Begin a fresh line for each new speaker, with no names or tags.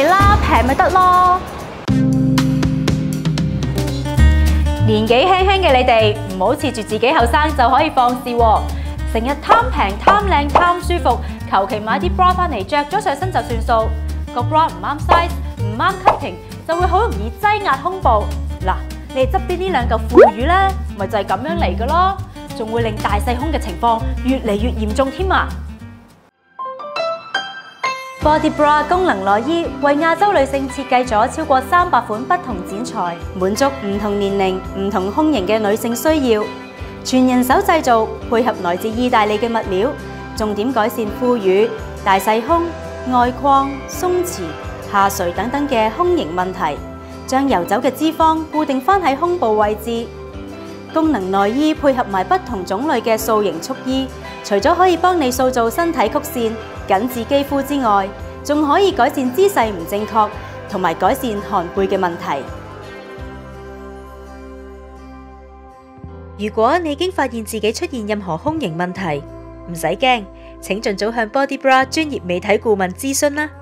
嚟啦，平咪得咯。年紀輕輕嘅你哋唔好恃住自己後生就可以放肆喎，成日貪平貪靚貪舒服，求其買啲 bra 翻嚟着咗上身就算數。個 bra 唔啱 size 唔啱 cutting 就會好容易擠壓胸部。嗱，你哋側邊呢兩嚿腐乳咧，咪就係咁樣嚟嘅咯，仲會令大細胸嘅情況越嚟越嚴重添啊！Body Bra 功能內衣為亞洲女性設計咗超過300款不同剪裁，滿足唔同年齡、唔同胸型嘅女性需要。全人手製造，配合來自意大利嘅物料，重點改善副乳、大細胸、外擴、鬆弛、下垂等等嘅胸型問題，將游走嘅脂肪固定翻喺胸部位置。功能內衣配合埋不同種類嘅塑形束衣，除咗可以幫你塑造身體曲線、緊緻肌膚之外，仲可以改善姿勢唔正確，同埋改善寒背嘅問題。如果你已經發現自己出現任何胸型問題，唔使驚，請盡早向 Body Bra 專業美體顧問諮詢啦。